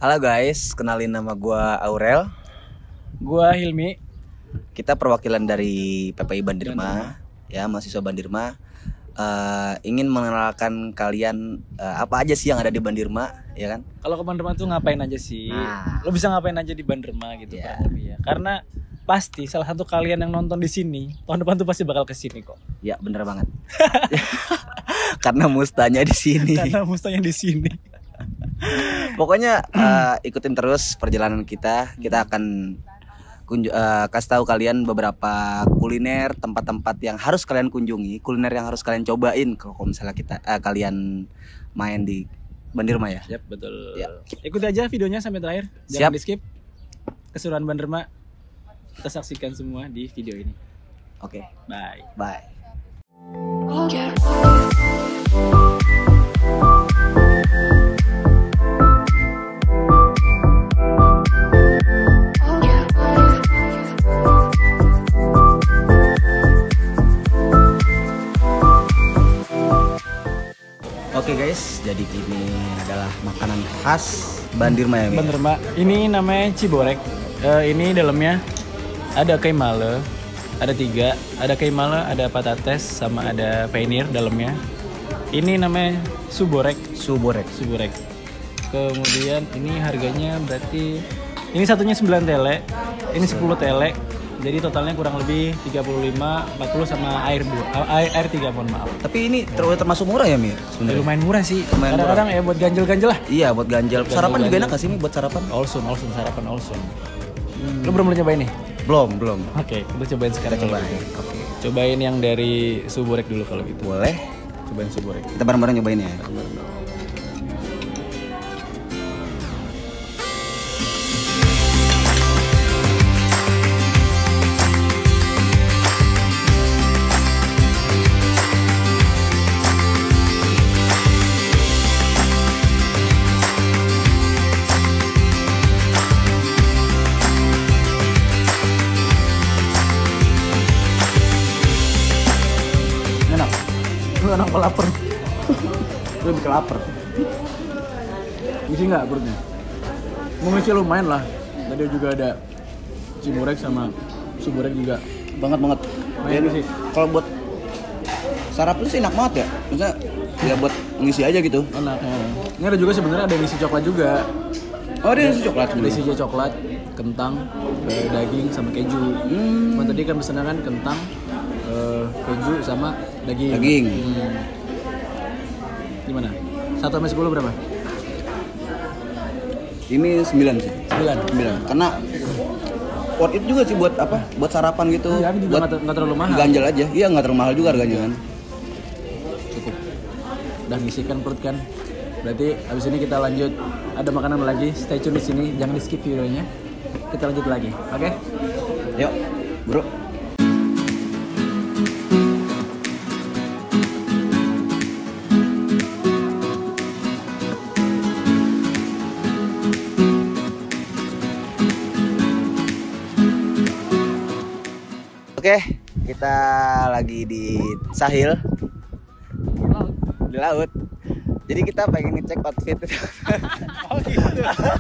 Halo guys, kenalin nama gua Aurel. Gua Hilmi. Kita perwakilan dari PPI Bandirma, ya mahasiswa Bandirma. Ingin mengenalkan kalian apa aja sih yang ada di Bandirma, ya kan? Kalau ke Bandirma tuh ngapain aja sih? Lo bisa ngapain aja di Bandirma gitu Ya. kurang lebih ya. Karena pasti salah satu kalian yang nonton di sini tahun depan tuh pasti bakal ke sini kok. Ya bener banget. Karena mustanya di sini. Karena mustahil di sini. Pokoknya ikutin terus perjalanan kita. Kita akan kasih tahu kalian beberapa kuliner, tempat-tempat yang harus kalian kunjungi, kuliner yang harus kalian cobain kalau misalnya kalian main di Bandirma ya. Siap, betul. Ya. Ikuti aja videonya sampai terakhir. Siap. Jangan di skip. Keseruan Bandirma kita saksikan semua di video ini. Oke, Bye. bye. Oke guys, jadi ini adalah makanan khas Bandirma ya, Mi? Bandirma. Ini namanya ciborek. Ini dalamnya ada kaimale, ada 3, ada kaimale, ada patates, sama ada paneer dalamnya. Ini namanya suborek. Suborek. Kemudian ini harganya berarti ini satunya 9 tele, ini 10 tele. Jadi totalnya kurang lebih 35, 40 sama air 3, mohon maaf. Tapi ini termasuk murah ya, Mi? Sebenarnya. Lumayan murah sih. Lumayan Kadang-kadang ya buat ganjel-ganjel lah. Iya, buat ganjel. Sarapan juga enak gak sih ini buat sarapan? Olsun sarapan olsun. Lu belum nyobain nih? Belum. Oke, kita cobain sekarang. Kita cobain. kalau gitu. Oke. Cobain yang dari suborek dulu kalau gitu. Boleh. Cobain suborek. Kita bareng-bareng nyobain ya. Enak. Lu enak lapar. Lu lebih ke lapar. Ngisi nggak perutnya? Mengisi lumayan lah. Tadi juga ada ciborek sama suborek juga. Banget. Lumayan Jadi, sih. kalau buat sarapan sih enak banget ya. Maksudnya ya buat ngisi aja gitu. Enak ya. Ini ada juga sebenarnya ada yang isi coklat juga. Oh, dia isi coklat Ada isi coklat, kentang, daging sama keju. Cuma tadi kan pesanan kan kentang, keju sama daging. Gimana? 1 sampai 10 berapa? Ini 9 sih. 9. Karena worth it juga sih buat apa? Buat sarapan gitu. Iya, ini juga buat nggak terlalu mahal. ganjel aja. Iya, nggak terlalu mahal juga harganya kan. Cukup. Udah ngisikan perut kan. Berarti abis ini kita lanjut. Ada makanan lagi. Stay tune di sini. Jangan di skip videonya. Kita lanjut lagi. Oke? Yuk, bro. Oke, kita lagi di Sahil, di laut. Jadi kita pengen ngecek outfit. Oh gitu.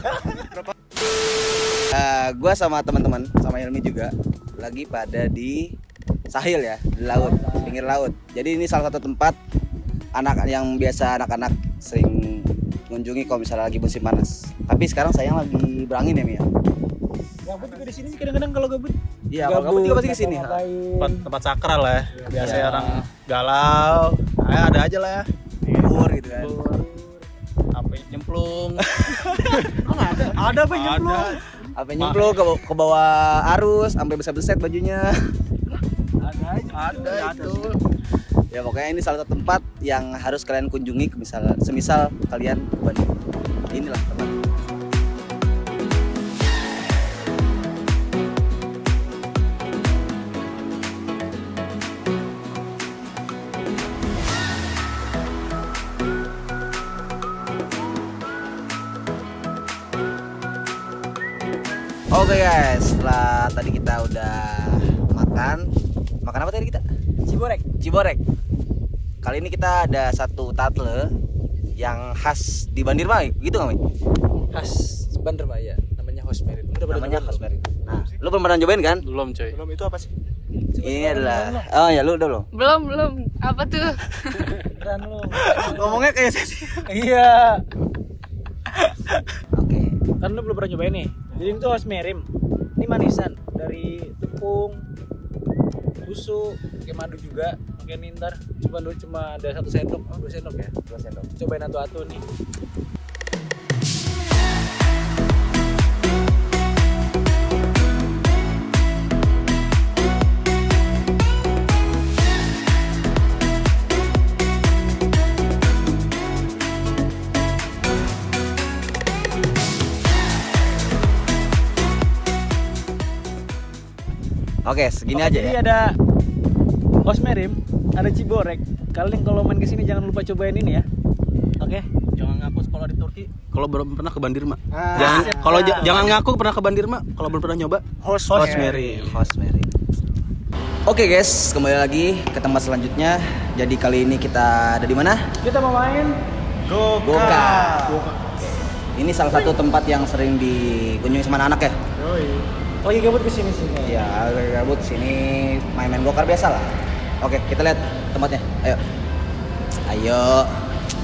Gua sama teman-teman, sama Hilmi juga lagi pada di Sahil ya, di laut, pinggir laut. Jadi ini salah satu tempat anak-anak sering mengunjungi kalau misalnya lagi musim panas. Tapi sekarang sayang lagi berangin ya, Mi. Gabut juga di sini sih kadang-kadang kalau gabut. Iya, kalau gabut juga pasti kesini. Tempat sakral lah ya. Biasanya Ya. orang galau, ada aja lah ya. Libur gitu kan. Apa nyemplung. Ada apa yang nyemplung? Apa nyemplung ke bawah arus sampai beset-beset bajunya. Ada itu. Ya pokoknya ini salah satu tempat yang harus kalian kunjungi semisal kalian ke Bandung. Inilah tempat. Oke guys, setelah tadi kita udah makan apa tadi kita? Ciborek. Kali ini kita ada satu tatle yang khas di Bandirma, gitu nggak, Mi? Khas ban terbaya. Namanya Host Merit. Namanya Host Merit. Nah, lu belum pernah nyobain kan? Belum coy. Belum, itu apa sih? Ini adalah oh ya lu udah belum? Belum. Apa tuh? Keren lu. Ngomongnya kayak sih. Iya. Oke. Kan lu belum pernah nyobain nih. Jadi itu Host Merit. Ini manisan dari tepung, susu, pakai madu juga, pakai nintar. Cuma ada 1 sendok, 2 sendok ya. 2 sendok. Cobain atu-atu nih. Oke, segini aja Jadi ya. ada Host Merit, ada Ciborek. Kalian kalau main kesini jangan lupa cobain ini ya. Oke. Jangan ngaku kalau di Turki. Kalau belum pernah ke Bandirma. Ah, Jangan siap. kalau jangan ngaku pernah ke Bandirma kalau belum pernah nyoba. Host Merit. Host Merit. Oke guys, kembali lagi ke tempat selanjutnya. Jadi kali ini kita ada di mana? Kita mau main Goka. Ini salah satu tempat yang sering dikunjungi sama anak-anak ya. Lagi gabut kesini sih. Ya, gabut sini main-main gokar biasa lah. Oke, kita lihat tempatnya. Ayo.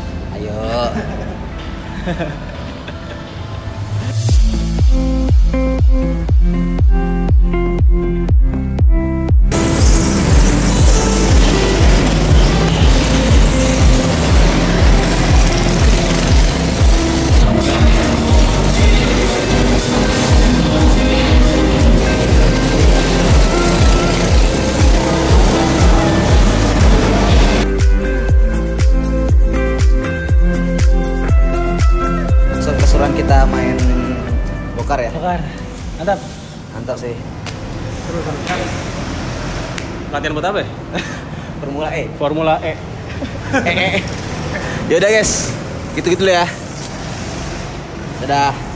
Keseruan kita main gokar ya. Bakar. Mantap. Mantap sih. Seru. Latihan buat apa ya? Formula E. Formula E. Yaudah guys, gitu-gitu ya. Dadah.